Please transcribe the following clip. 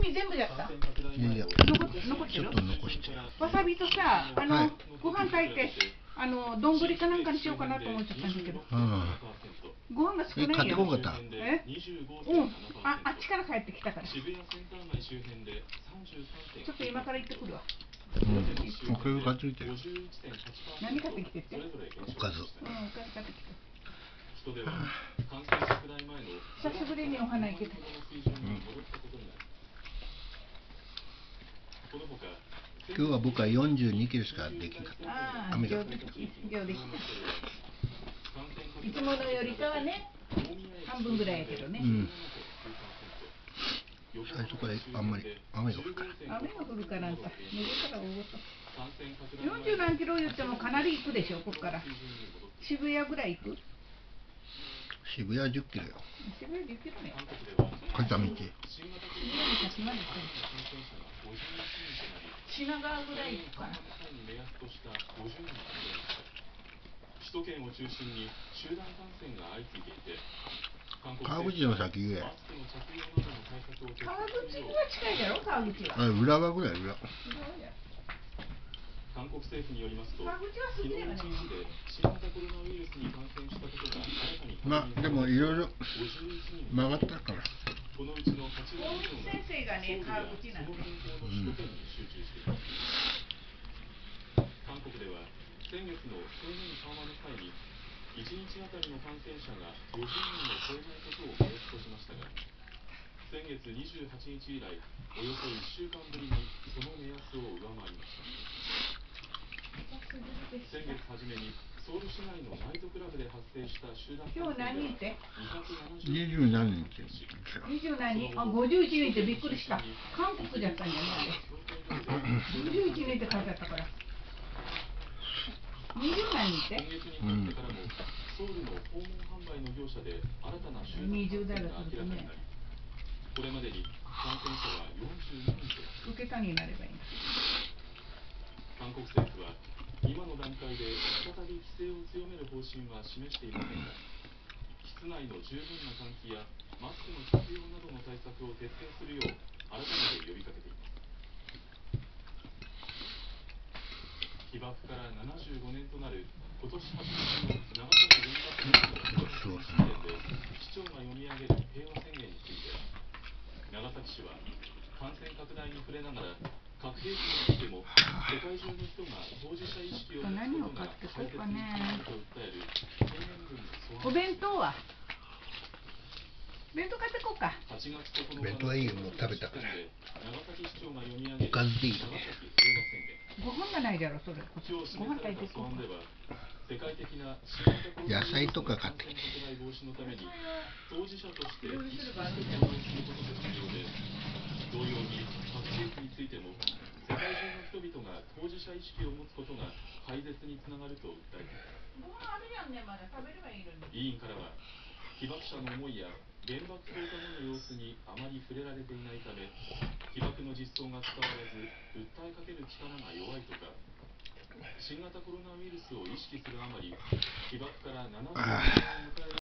身全部やった。 いやいや、 残ってる。 ちょっと残して。 わさびとさ、 はい、 ご飯炊いて、丼かなんかにしようかなと思っちゃったんだけど。ご飯が少ないよ。 買ってこんかった。 あっちから帰ってきたから。ちょっと今から行ってくるわ。 これ買ってきて。 何買ってきてって。 おかず。 おかず買ってきて。久しぶりにお花行けた。 今日は僕は42キロしかできなかった。雨が。 いつものよりかはね、半分ぐらいやけどね。 最初からあんまり雨が降るから。 雨が降るからなんか、逃げたら大ごと。40何キロ言ってもかなり行くでしょ、ここから。渋谷ぐらい行く？ 渋谷10キロよ。 渋谷10キロね。 片道。 品川ぐらい行くかな。 首都圏を中心に集団感染が相次いでいて、 川口の先言え。 川口には近いだろ、川口は。 浦和ぐらい、裏。 韓国政府によりますと、昨日1日で新型コロナウイルスに感染したことが新たに確認された。 でもいろいろ曲がったから。 このうちの8割以上が先生がね、川口なんで。 首都圏に集中しています。韓国では先月の制限緩和の際に1日あたりの感染者が50人を超えないことを目安としましたが、先月28日以来およそ1週間ぶりにその目安を上回りました。先月初めにソウル市内のナイトクラブで発生した集団感染では 20何人って 20何人51人ってびっくりした。韓国だったんじゃない51人って書いてあったから20何人って今月に入ってからもソウルの訪問販売の業者で新たな集団感染が明らかになり、これまでに感染者は42人と受けたになればいい。 韓国政府は今の段階で再び規制を強める方針は示していませんが、室内の十分な換気やマスクの着用などの対策を徹底するよう改めて呼びかけています。被爆から75年となる今年8月の長崎原爆の式典で市長が読み上げる平和宣言について、長崎市は感染拡大に触れながら核兵器についても世界中の人が当事者意識を持つことが大切になると訴える宣言文のお弁当は弁当買ってこうか。 弁当はいいよ、もう食べたから。おかずでいいね。 ご飯がないじゃろ、それ。ご飯炊いていこうか。 野菜とか買ってきて。 同様に核兵器についても世界中の人々が当事者意識を持つことが廃絶につながると訴えています。 ご飯あるやんね、まだ食べればいいのに。 委員からは被爆者の思いや原爆投下後の様子にあまり触れられていないため、被爆の実相が伝わらず訴えかける力が弱いとか、新型コロナウイルスを意識するあまり被爆から70年を迎える